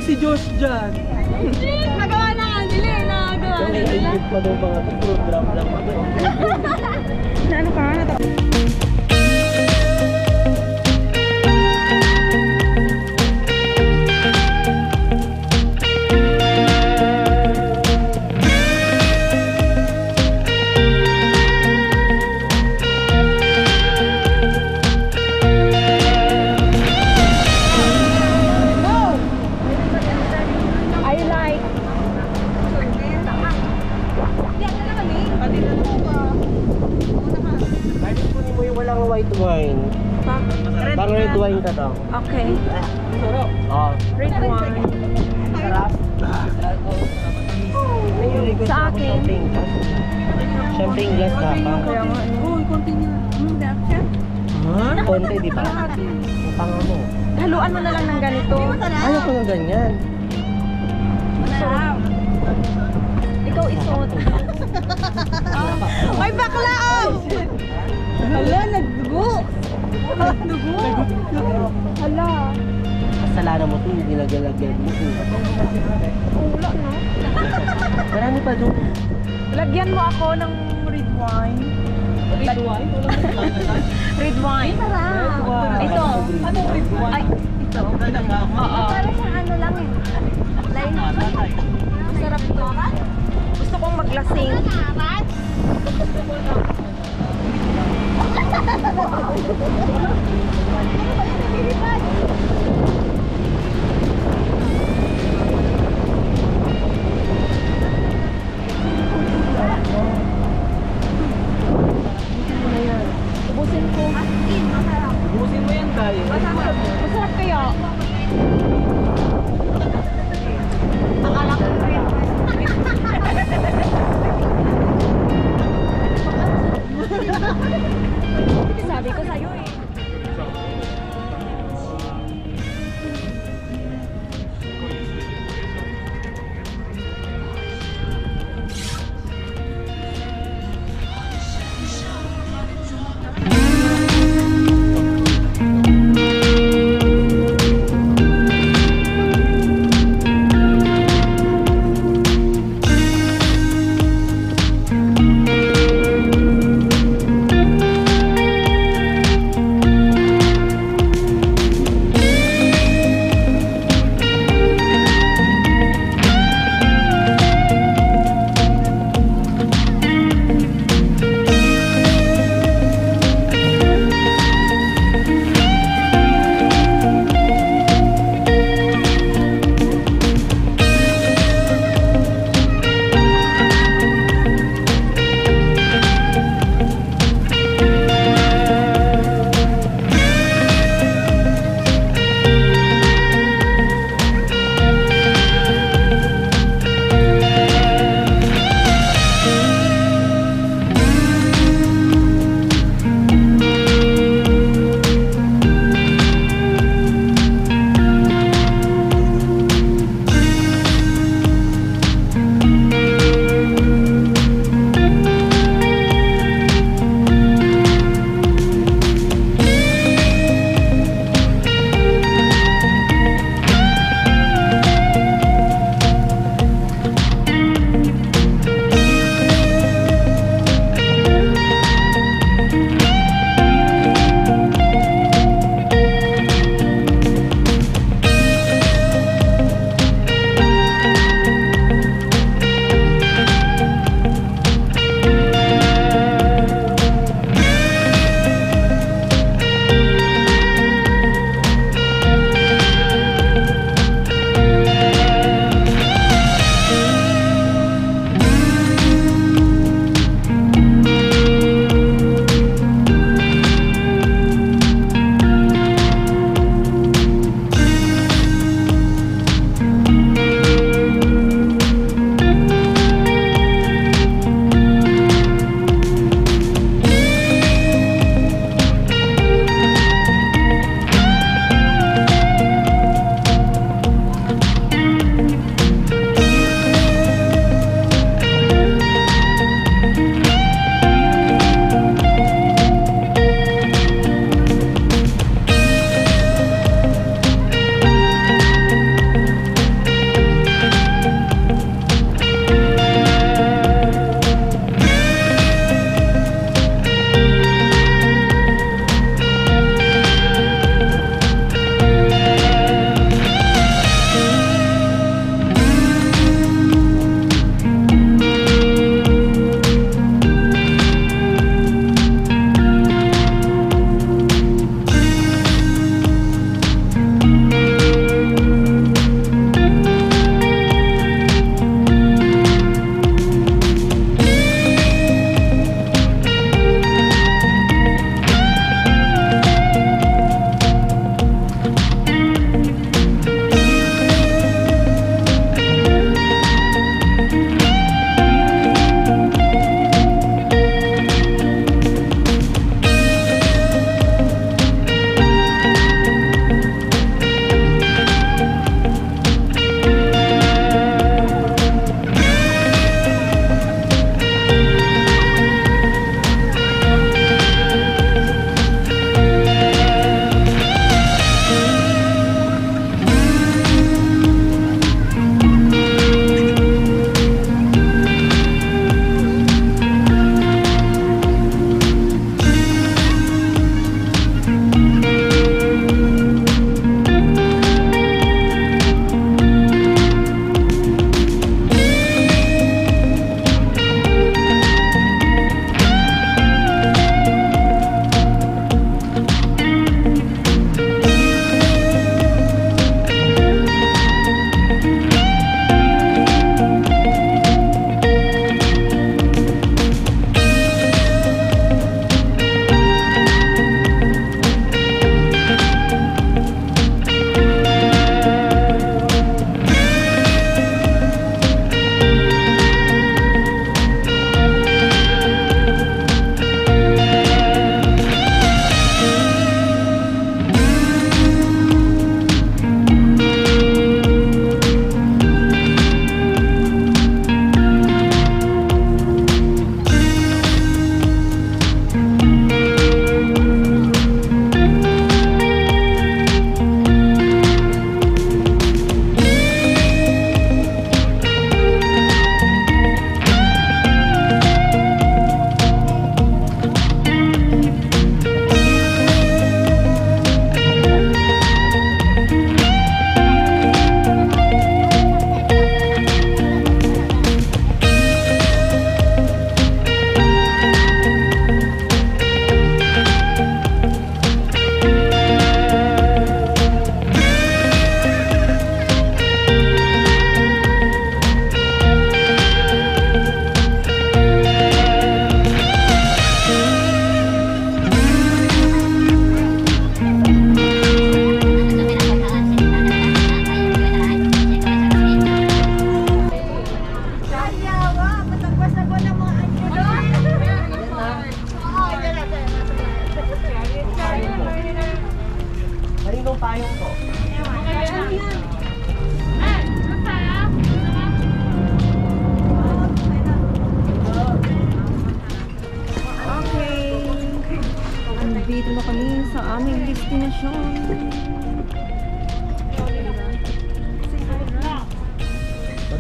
si Josh dyan. Nagawa na nga nila eh. Nagawa na nila. Yung pa daw mga program lang ako. Na ano ka? White wine. Pang red wine ka to. Okay. Oh. Red wine. Sarap. Sa akin. Champagne glass na pa. Uy, konti niya. Konti, di ba? Tanga mo. Haluan mo na lang ng ganito. Ayaw ko ng ganyan. Ikaw isuot. May bakla oh! Hala, nagdugo. Nagdugo. Hala. Kasalanan mo ito, hindi naglalagyan mo. Wala na. Marami pa doon. Lagyan mo ako ng red wine. Red wine? Red wine. Ito. Ano red wine? Ay, ito. Oo. Para sa ano lang eh. Line. Masarap ito. Gusto kong maglasing. Ubusin ko. Ubusin mo yan tayo. Masarap kaya. Akala ko rin.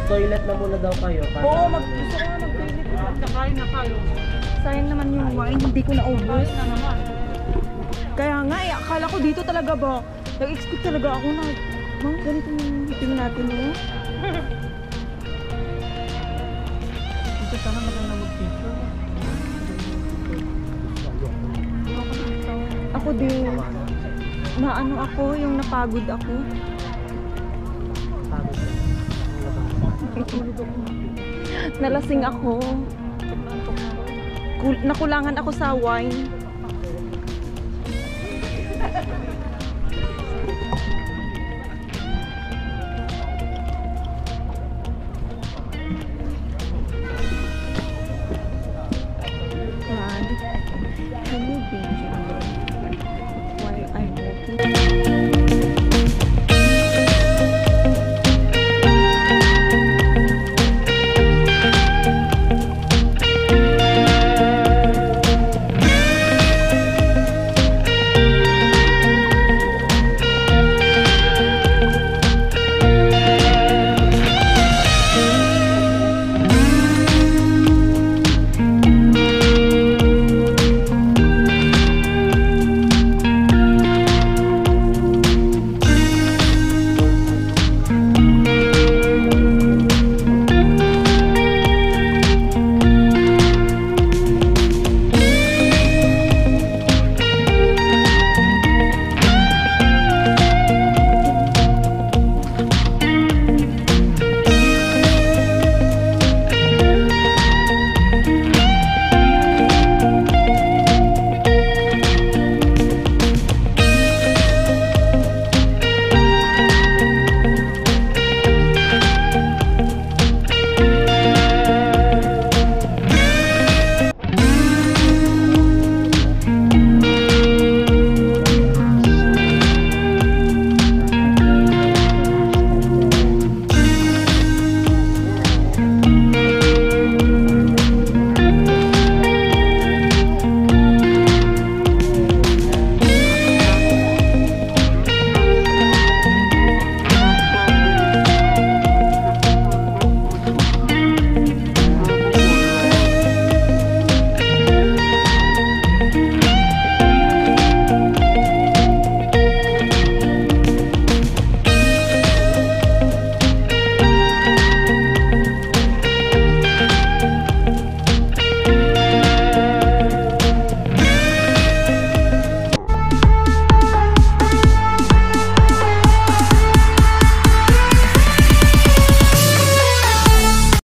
Mag-toilet na muna daw kayo. Para Oo, gusto ko nga mag-toilet. Nakain na tayo. Sayang naman yung wine, hindi ko naubos. Kaya nga, akala ko dito talaga ba? Nag-expect talaga ako na, ganito yung tingin natin, no? Ito sana maganda mag-picture. Ako din. Naano ako, yung napagod ako. Nalasing ako. Nakulangan ako sa wine.